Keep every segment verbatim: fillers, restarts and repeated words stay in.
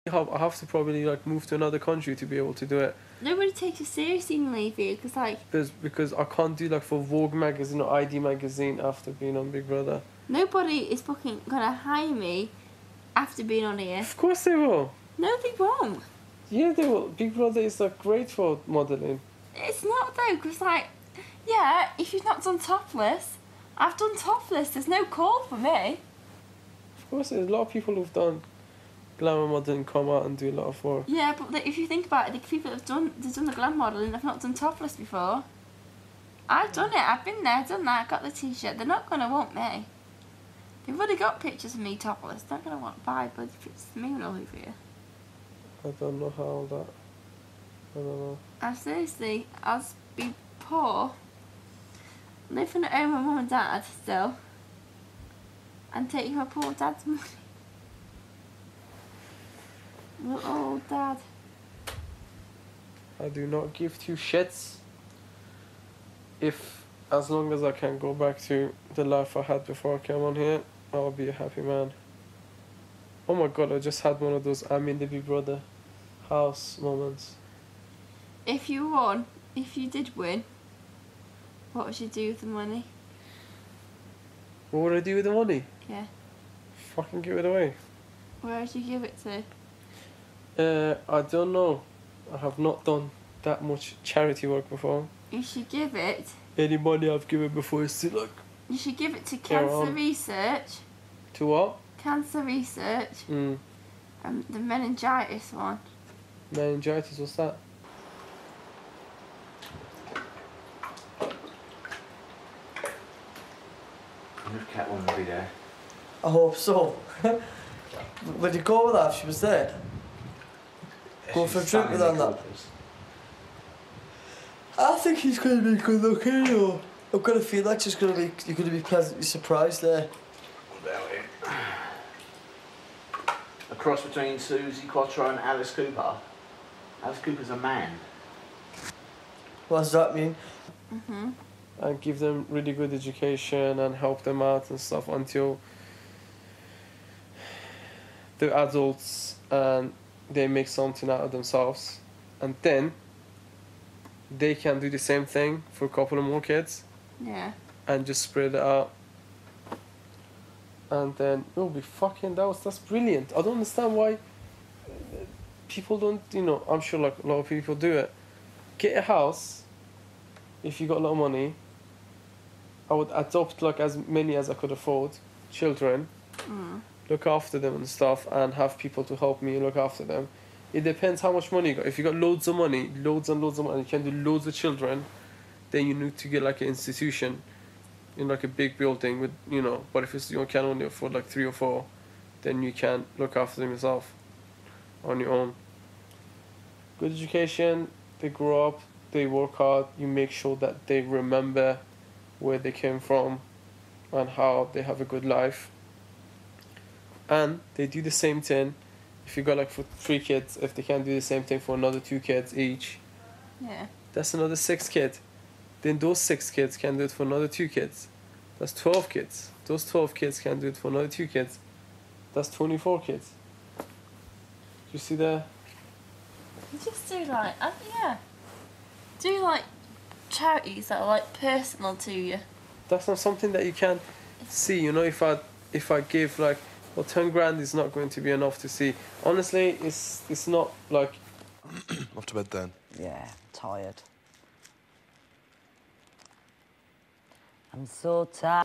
I have, I have to probably like move to another country to be able to do it. Nobody takes you seriously in Levy because, like, Because because I can't do like for Vogue magazine or I D magazine after being on Big Brother. nobody is fucking gonna hire me after being on here. Of course they will. No, they won't. Yeah, they will. Big Brother is like great for modelling. It's not though, because like, yeah, if you've not done topless, I've done topless. There's no call for me. Of course, there's a lot of people who've done glamour modelling come out and do a lot of work. Yeah, but like, if you think about it, the people that have done they've done the glam modelling, they've not done topless before. I've done it. I've been there, done that. Got the t-shirt. They're not gonna want me. They've already got pictures of me topless. They're not gonna want five bloody pictures of me all over here. I don't know how that. I don't know. I seriously, I'll be poor, living at home with mum and dad still, and taking my poor dad's money. Little old dad. I do not give two shits. If, as long as I can go back to the life I had before I came on here, I'll be a happy man. Oh my god, I just had one of those I'm in the Big Brother house moments. If you won, if you did win, what would you do with the money? What would I do with the money? Yeah. Fucking give it away. Where would you give it to? Uh, I don't know. I have not done that much charity work before. You should give it. Any money I've given before is still like... You should give it to Carry cancer on. research. To what? Cancer research. Mm. And the meningitis one. Meningitis, what's that? I knew Catwoman would be there. I hope so. Would you go with her if she was there? Go She's for a drink stunning with her and in that? corpus. I think he's going to be good looking, though. I've got to feel like she's going to be, you're going to be pleasantly surprised there. What about it? A cross between Susie Quattro and Alice Cooper. Alice Cooper's a man. What does that mean? Mm-hmm. And give them really good education and help them out and stuff until they're adults and they make something out of themselves. And then they can do the same thing for a couple of more kids Yeah. and just spread it out. And then it'll be fucking, that was, that's brilliant. I don't understand why people don't, you know, I'm sure like a lot of people do it. Get a house, if you got a lot of money. I would adopt like as many as I could afford, children, Mm. look after them and stuff, and have people to help me look after them. It depends how much money you got. If you got loads of money, loads and loads of money, you can do loads of children, then you need to get like an institution in like a big building with, you know, but if it's, you can only afford like three or four, then you can look after them yourself on your own. Good education, they grow up, they work hard, you make sure that they remember where they came from and how they have a good life. And they do the same thing. If you got like for three kids, if they can do the same thing for another two kids each, Yeah. that's another six kids. Then those six kids can do it for another two kids. That's twelve kids. Those twelve kids can do it for another two kids. That's twenty-four kids. You see that? You just do like, uh, yeah. Do like charities that are like personal to you. That's not something that you can see. You know, if I if I give like, well, ten grand is not going to be enough to see. Honestly, it's it's not like. Off to bed then. Yeah, tired. I'm so tired.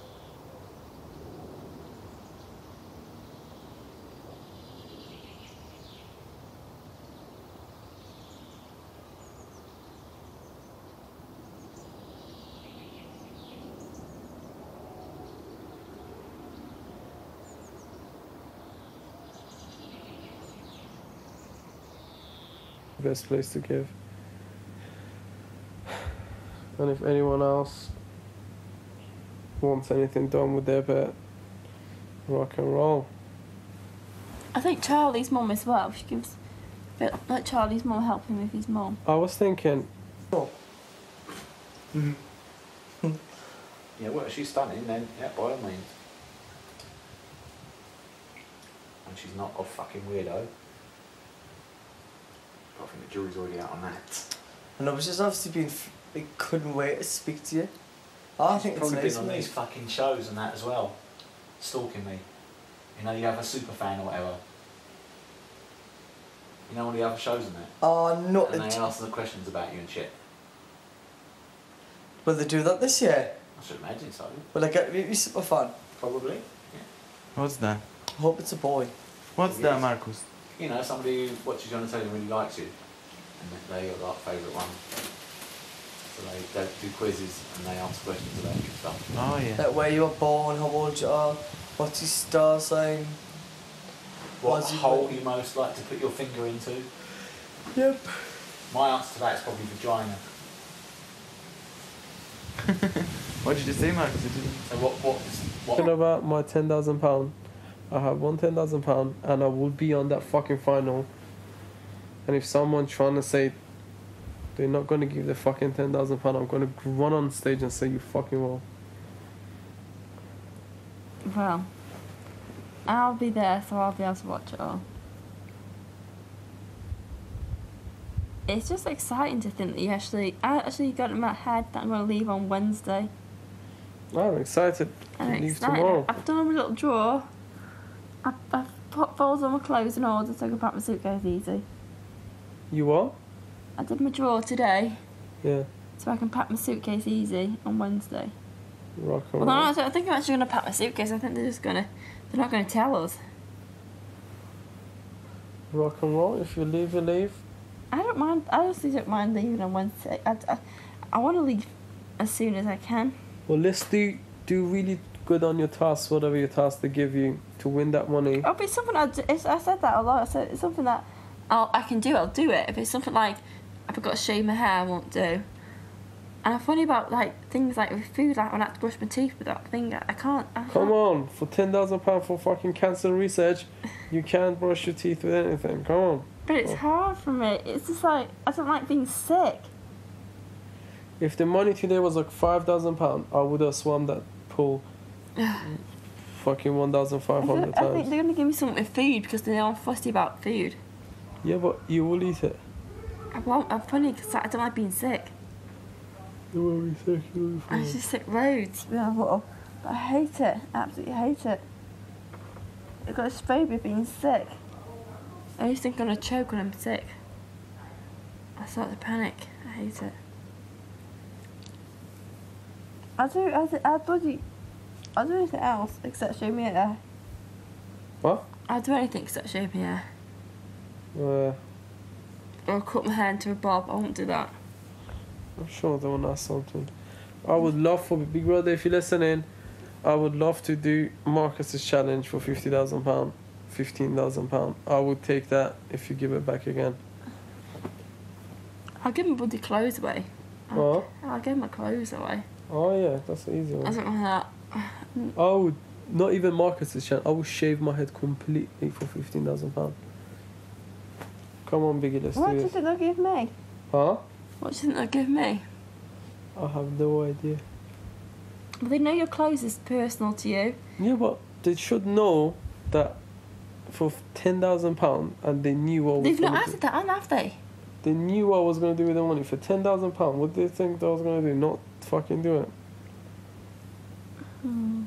Best place to give. And if anyone else wants anything done with their pet, rock and roll. I think Charlie's mum as well. She gives, let Charlie's mum help him with his mum. I was thinking. Oh. Yeah, well, if she's stunning, then yeah, by all means. And she's not a fucking weirdo. think the jury's already out on that. And I was just obviously being, f- they couldn't wait to speak to you. I think it's Probably nice, been on mate. these fucking shows and that as well, stalking me. You know, you have a super fan or whatever. You know all the other shows and that. Oh, no. And they it- ask the questions about you and shit. Will they do that this year? I should imagine so. Will I get me super fan? Probably. What's that? I hope it's a boy. What's Yes. that, Marcus? You know, somebody who watches you on the telly and really likes you, and they are like favourite one. So they, they do quizzes and they ask questions about you and stuff. Oh, yeah. Like where you were born, how old you are, what's your star sign. What Was it hole like- you most like to put your finger into? Yep. My answer to that is probably vagina. What did you say, Marcus? I didn't... So what? What? Talking What? about my ten thousand pound, I have one ten thousand pound, and I will be on that fucking final. And if someone trying to say they're not gonna give the fucking ten thousand pound, I'm gonna run on stage and say you fucking will. Well, I'll be there, so I'll be able to watch it all. It's just exciting to think that you actually, I actually got in my head that I'm going to leave on Wednesday. I'm excited to I'm leave excited. tomorrow. I've done a little drawer. I've, I've put folded all my clothes in order so I can pack my suitcase easy. You what? I did my drawer today Yeah. so I can pack my suitcase easy on Wednesday. Rock and Well, no, roll. I don't think I'm actually going to pack my suitcase. I think they're just going to, they're not going to tell us. Rock and roll. If you leave, you leave. I don't mind. I honestly don't mind leaving on Wednesday. I, I, I want to leave as soon as I can. Well, let's do do really good on your tasks, whatever your task they give you to win that money. It'll be something I do. It's, I said that a lot. I said it's something that I'll, I can do. I'll do it. If it's something like if I've got to shave my hair, I won't do. And I'm funny about like things like with food. Like when I have to brush my teeth with that thing, I can't. I Come can't. on, for ten thousand pound for fucking cancer research, you can't brush your teeth with anything. Come on. But it's hard for me. It's just like I don't like being sick. If the money today was like five thousand pound, I would have swum that pool. Fucking one thousand five I, hundred think, I think times. they're gonna give me something with food because they know I'm fussy about food. Yeah, but you will eat it. I won't. I'm funny because I don't like being sick. You will be sick. You will be I fine. used to sick loads when I was little, but I hate it. I absolutely hate it. I got a phobia of being sick. I used to think I'm gonna choke when I'm sick. I start to panic. I hate it. I do. I do. I bloody. I'll do anything else except shave my hair. What? I'll do anything except shave my hair. Uh, Or cut my hair into a bob. I won't do that. I'm sure they will ask something. I would love for Big Brother, if you're listening, I would love to do Marcus's challenge for fifty thousand pound, fifteen thousand pound. I would take that if you give it back again. I'll give my bloody clothes away. What? I'll give my clothes away. Oh yeah, that's the easy I one. don't know that. I would not even Marcus's challenge. I would shave my head completely for fifteen thousand pound. Come on, Biggie, let's What do do you it. think they'll give me? Huh? What do you think they'll give me? I have no idea. Well, they know your clothes is personal to you. Yeah, but they should know that for ten thousand pound, and they knew what was They've not gonna do. asked that, have they? They knew what I was gonna do with the money for ten thousand pound. What did they think that I was gonna do? Not fucking do it. Hmm.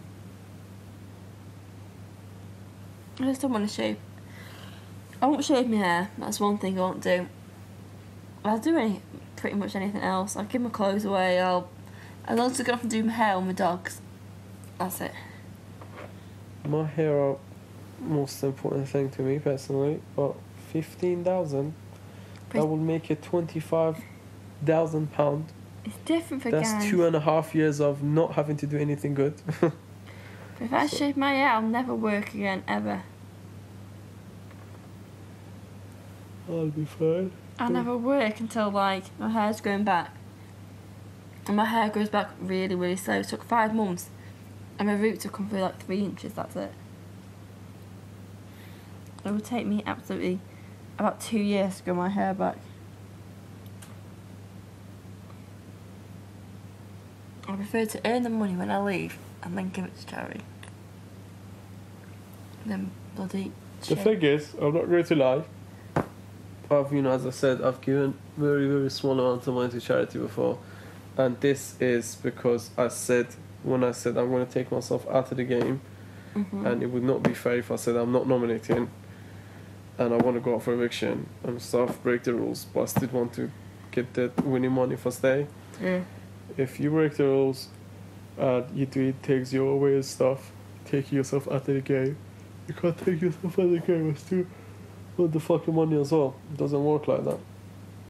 I just don't want to shave. I won't shave my hair. That's one thing I won't do. I'll do any, pretty much anything else. I'll give my clothes away. I'll. I'll also go off and do my hair on my dogs. That's it. My hair are most important thing to me personally, but fifteen thousand, that will make it twenty five thousand pound. It's different for That's guys. two and a half years of not having to do anything good. But if I shave my hair, I'll never work again ever. I'll be fine. I'll never work until like my hair's going back. And my hair grows back really, really slow. It took five months. And my roots have come through like three inches, that's it. It would take me absolutely about two years to grow my hair back. I prefer to earn the money when I leave and then give it to charity. Then bloody The shit. thing is, I'm not going to lie. I've, you know, as I said, I've given very, very small amount of money to charity before, and this is because I said, when I said I'm going to take myself out of the game, Mm-hmm. and it would not be fair if I said I'm not nominating, and I want to go out for eviction and stuff, break the rules, but I still want to get that winning money for stay. Mm. If you break the rules, and you do it takes you away and stuff, take yourself out of the game. You can't take yourself out of the game and still want the fucking money as well. It doesn't work like that.